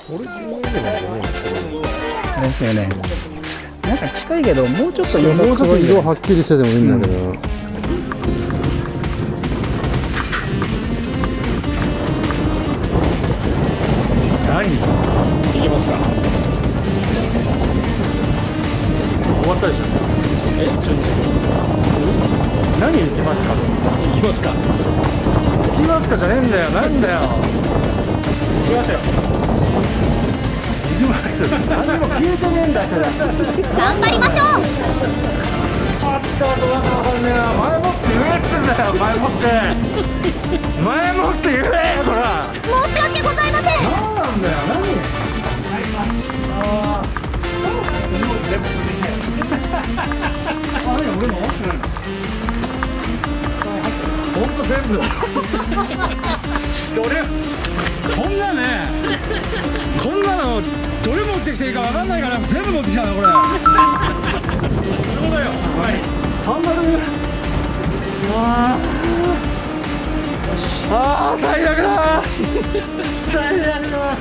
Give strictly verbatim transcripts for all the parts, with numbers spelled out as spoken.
ですよね。なんか近いけど、もうちょっともうちょっと色はっきりしててもいいんだけど、うん、 何いきますか。終わったでしょ。え、ちょい何言ってますか。行きますか。行きますかじゃねえんだよ。なんだよ。行きますよ。行きますよ。何も聞いてねえんだから。 頑張りましょう。 あったとわかんねえな。前もって言えっつんだよ。前もって。前もって言えよ、こら。 申し訳ございません。 何なんだよ。何。ああ。全部続いて。あれ俺も。ほんと全部。俺こんなね、こんなのどれ持ってきていいかわかんないから全部持ってきたのこれ。そうだよ。はい。サンダル。ああ。ああ最悪だ。最悪だ。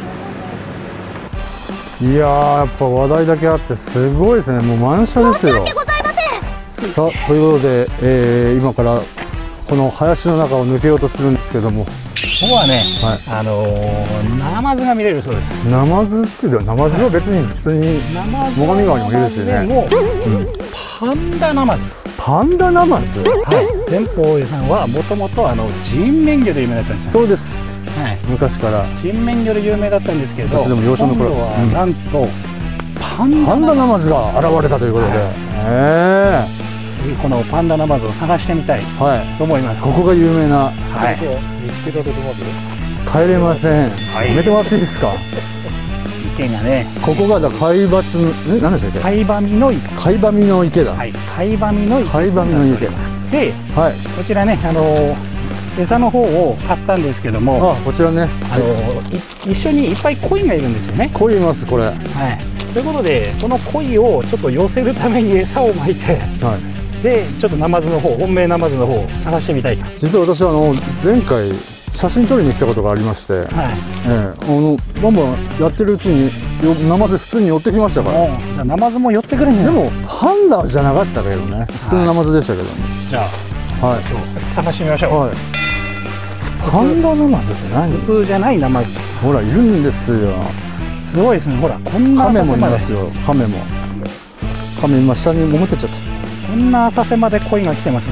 いやーやっぱ話題だけあってすごいですね。もう満車ですよ。 申し訳ございません。 さあということで、えー、今からこの林の中を抜けようとするんですけども、こここはね、 はい、 あのー、ナマズが見れるそうです。 ナマズっていうのはナマズは別に普通に最上川にもいるしね、 もうパンダナマズ。 パンダナマズ、 はい、前方さんはもともとあの人面魚で有名だったんですよ。 そうです、 はい、 昔から人面魚で有名だったんですけど、 私でも幼少の頃今度はなんとパンパンダナマズが現れたということで、はい、ええこのパンダナマズを探してみたいと思います。 ここが有名な、 はい、見つけたところで帰れません、はい、やめてもらっていいですか。 池がね、 ここがだ海抜え何でしたっけ、 海馬見の池、 海馬見の池だ、 はい、海馬見の池、 海馬見の池で、はい、こちらね、あの餌の方を買ったんですけども、 あこちらね、 あの一緒にいっぱい鯉がいるんですよね。 鯉いますこれ、はい、 ということでその鯉をちょっと寄せるために餌をまいて、はい、でちょっとナマズの方、本命ナマズの方を探してみたいと。 実は私はあの前回写真撮りに来たことがありまして、はい、ええ、あのバンバンやってるうちにナマズ普通に寄ってきましたから。 じゃあナマズも寄ってくるんじゃない。 でもパンダじゃなかったけどね、普通のナマズでしたけど、ね、はい、 じゃあ、はい、探してみましょう。はい、 パンダナマズって何？ 普通じゃないナマズ。 ほらいるんですよ。 すごいですね。ほらこんなカメもいますよ。カメも。カメ今下に潜ってっちゃった。 こんな浅瀬まで鯉が来てますね。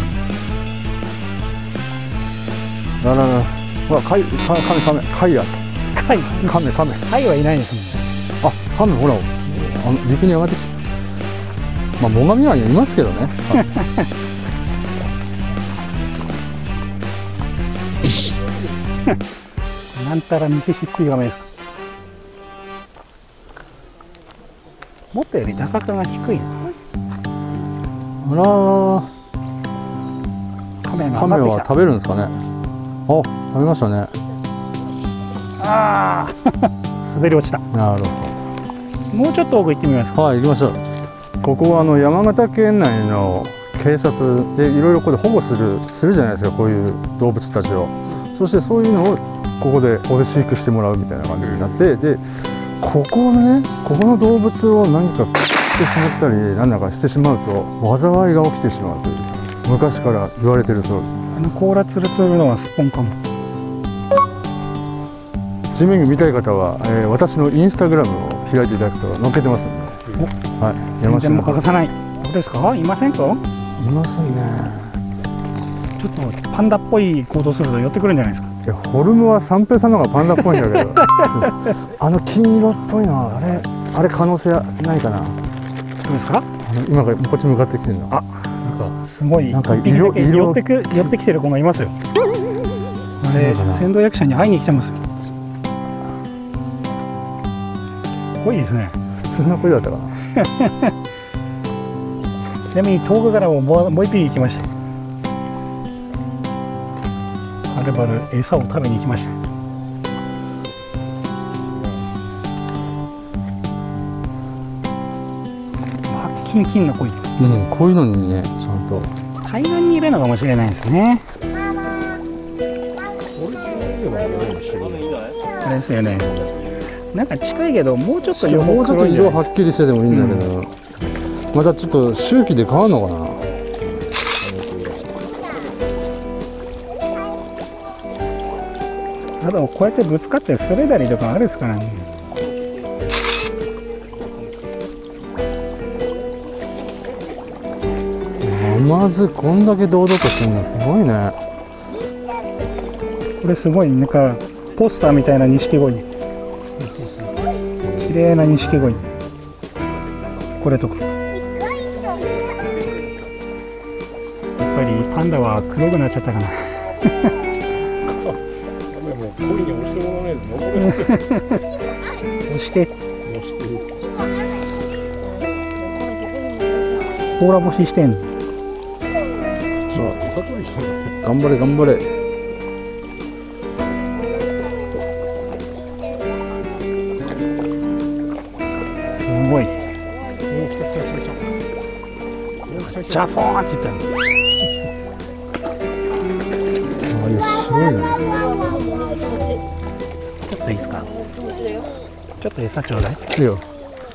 あららら。ほら貝、カメカメ貝やった。 貝。 カメカメ。 貝はいないですね。 あ、カメほらあの陸に上がってきた。まあ最上川にはいますけどね。 なんたらミシシッピガメですか。もっとより高さが低い。 あらカメがカメは食べるんですかね。あ、食べましたね。 ああ滑り落ちた。 なるほど。もうちょっと奥行ってみますか。 はい、行きましょう。ここはあの山形県内の警察でいろいろここで保護するするじゃないですか、こういう動物たちを。そしてそういうのをここでここで飼育してもらうみたいな感じになって、でここね、ここの動物を何かしてしまったり何だかしてしまうと災いが起きてしまうという昔から言われてるそうです。 あの甲羅ツルツルのはスッポンかも。 人面魚見たい方は、えー、私のインスタグラムを開いていただくと載っけてますんで、はい、 宣伝も欠かさない。どうですか、いませんか。いませんね。 ちょっとパンダっぽい行動すると寄ってくるんじゃないですか。 いや、フォルムは三平さんの方がパンダっぽいんだけどあの金色っぽいのはあれあれ可能性ないかな。 どうですか。 あの今がこっち向かってきてるの。 あ、なんかすごいなんか色色寄ってく寄ってきてる子がいますよ。あれ先導役者に会いに来てますよ。濃いですね。 普通の声だったかなちなみに遠くからももうもう一匹行きました。はるばる餌を食べに行きました。まあ、キンキンの濃い。 うん、こういうのにね、ちゃんと海岸にいるのかもしれないですね。これですよね。 なんか近いけどもうちょっと色もうちょっと色は黒いんじゃないっきりしててもいいんだけど、うん、またちょっと周期で変わるのかな。 あとこうやってぶつかって擦れたりとかあるですからね。 まずこんだけ堂々としてるのすごいね。 これすごいなんかポスターみたいな錦鯉、綺麗な錦鯉、これとか。やっぱりパンダは黒くなっちゃったかな。 もう恋に押してもらわないと登れない。 押して押して甲羅干ししてんの。 頑張れ頑張れ。 すごい。 おお、来た来た来た来た。 ジャポーンって言ったの。 あれ白いね。 ちょっといいですか。ちょっと餌ちょうだい。 いいよ。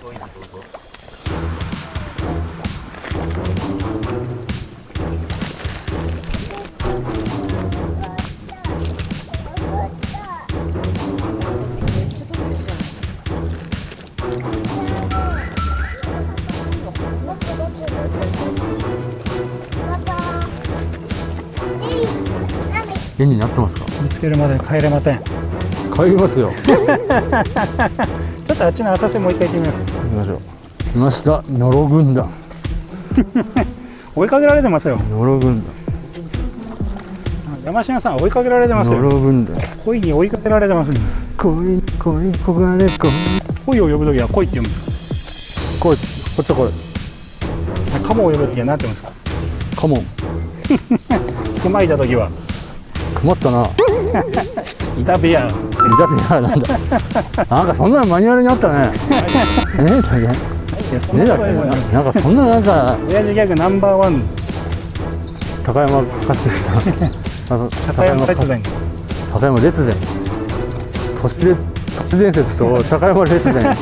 絵になってますか。 見つけるまで帰れません。 帰りますよ。 ちょっとあっちの浅瀬もう一回行ってみますか。 行きましょう。来ました、ノロ軍団。 追いかけられてますよ。 ノロ軍団。 山科さん追いかけられてますノよ。 ロ軍団。 恋に追いかけられてますね。 恋恋焦がれ恋。 恋を呼ぶときは恋って読むんです来い、こっちは来い。 か。カモを呼ぶときは何て言うんですか。 カモン。 熊いたときは困ったな。 イタベア。 イタビアなんだ。なんかそんなのマニュアルにあったね。えだっけ？ねだっけ？なんかそんななんか親父ギャグナンバーワン。 高山克之さん。 高山列伝。 高山列伝。都市で都市伝説と高山列伝。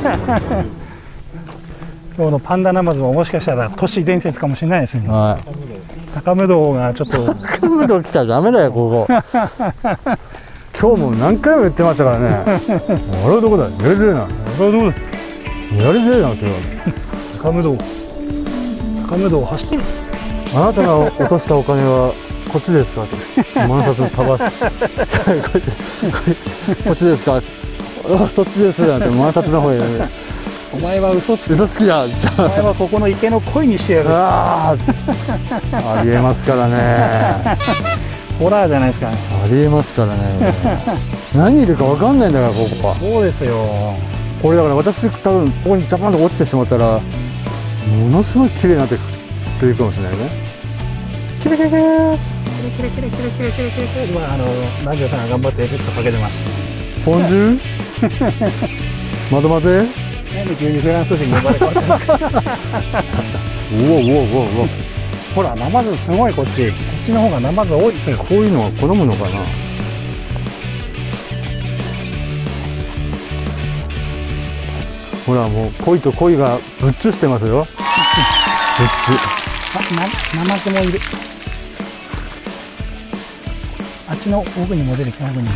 今日のパンダナマズももしかしたら都市伝説かもしれないですね。 はい。 高武道がちょっと。 高武道来たらダメだよここ。今日も何回も言ってましたからね。あれどこだ。やりづれえな。 あれどうだ。 やりづれえな今日。 高武道。高武道走ってる。 あなたが落としたお金はこっちですかって。万札束。こっちですか。あ、そっちですなんて万札の方へ。 お前は嘘つき。 嘘つきだ。 お前はここの池の鯉にしてやる。 あありえますからね。 ホラーじゃないですか。 ありえますからね。何いるかわかんないんだからここは。 そうですよ。 これだから私多分ここにジャパンと落ちてしまったらものすごい綺麗になって出てくるかもしれないね。キレキレキレキレキレキレキレキレキレキレキレ。 今あの南條さんが頑張ってエフェクトかけてます。 ポンジュまどまぜ。 なんで急にフランス人呼ばれてますか。 うわうわうわうわ。 ほらナマズすごいこっち。こっちの方がナマズ多いですよ。 こういうのは好むのかな。ほらもう鯉と鯉がぶっちゅしてますよ。ぶっちゅ。 あ、な、ナマズもいる。あっちの奥にも出てきた。奥に。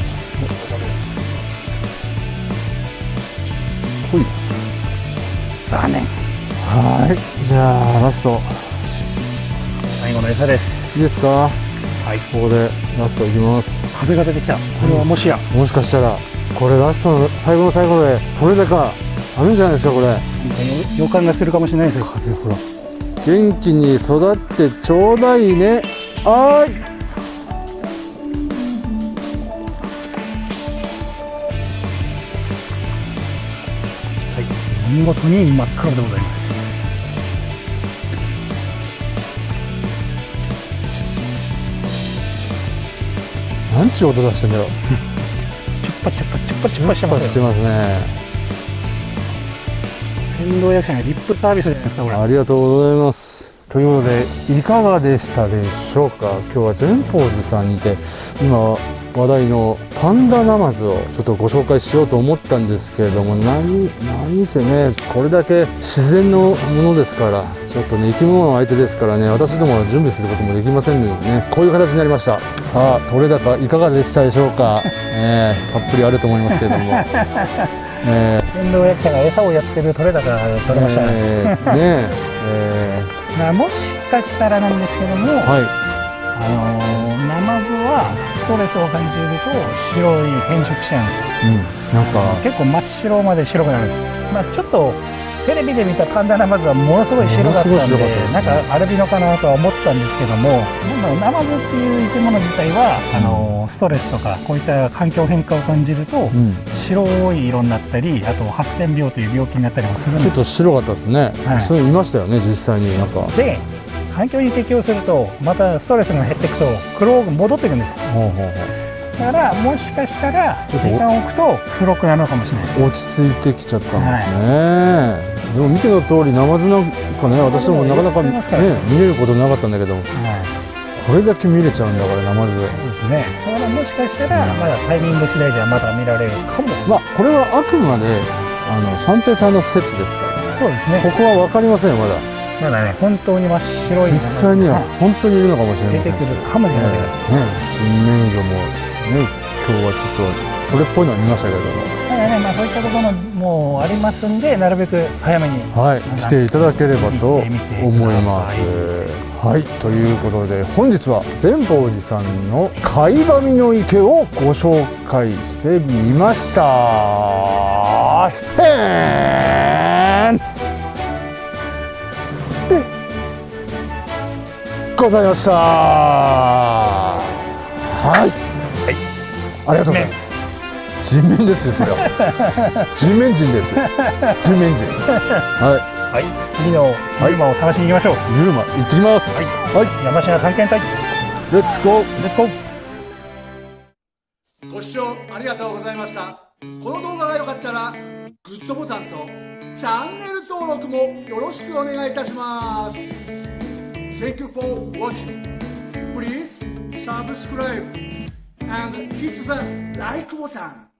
鯉。残念。 はい。じゃあラスト。 最後の餌です。 いいですか。 はい。 ここでラストいきます。 風が出てきた。これはもしや。 もしかしたらこれラストの最後の最後で取れ高あるんじゃないですかこれ。 予感がするかもしれないですよ。 風ほら。元気に育ってちょうだいね。あーい。 はい。見事に真っ赤でございます。 なんちゅう音出してんだよ。 チュッパチュッパチュッパチュッパしてパしてますよ。 ますね。 先導役者にリップサービスじゃないですかこれ。 ありがとうございます。ということでいかがでしたでしょうか。今日は善宝寺さんにて今話題のパンダナマズをちょっとご紹介しようと思ったんですけれども、何何せねこれだけ自然のものですから、ちょっとね生き物の相手ですからね、私ども準備することもできませんのでね、こういう形になりました。さあ取れ高いかがでしたでしょうか。えー、たっぷりあると思いますけれども、えー、 天童役者が餌をやってる取れ高が取れましたね。 えー、ねえー、 まあもしかしたらなんですけども、 はい、 あのー、ナマズはストレスを感じると白い変色しちゃうんですよ。 うん、なんか結構真っ白まで白くなるんです。まあちょっとテレビで見たパンダナマズはものすごい白かったんで、なんかアルビノかなとは思ったんですけども、ナマズっていう生き物自体はあのストレスとかこういった環境変化を感じると、うん、白い色になったり、あと白点病という病気になったりもするんです。 ちょっと白かったですね、はい、そういうのいましたよね実際に。なんかで環境に適応するとまたストレスが減っていくと黒が戻っていくんですよ。ほうほうほう。だからもしかしたら時間を置くと黒くなるのかもしれないです。 落ち着いてきちゃったんですね、はい、でも見ての通りナマズなんかね、私どもなかなか、ね、見れることなかったんだけども、はい、これだけ見れちゃうんだからナマズ。そうですね。だからもしかしたらまだタイミング次第ではまだ見られるかも。 まあこれはあくまであの三平さんの説ですから、 そうですね、ここは分かりませんよまだ。 まだね、本当に真っ白い実際には本当にいるのかもしれませんし、 出てくるかもしれない、ね、 人面魚もね、今日はちょっとそれっぽいのは見ましたけれども、 ただね、まあ、そういったことももうありますんで、なるべく早めに、 はい、来ていただければと思います。はい、ということで本日は善宝寺さんの貝羽見の池をご紹介してみました。へーんでございました。はい、はい、ありがとうございます。人面ですよそれは。人面人です。人面人。はい。 はい、次のユーマを探しに行きましょう。 ユーマ行ってきます。 はい、はい、山科探検隊。 レッツゴー。 レッツゴー。ご視聴ありがとうございました。この動画が良かったらグッドボタンとチャンネル登録もよろしくお願いいたします。Thank you for watching. Please subscribe and hit the like button.